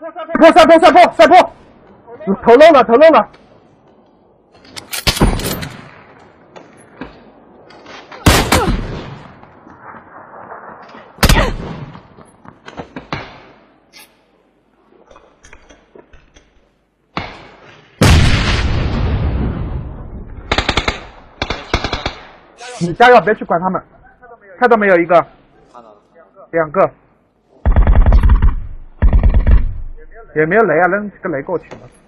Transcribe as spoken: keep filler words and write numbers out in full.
坡上坡上坡上坡，投漏了投漏了。你加油，别去管他们。看到没有一个？ 看到了。 两个。也没有雷啊，扔个雷过去了。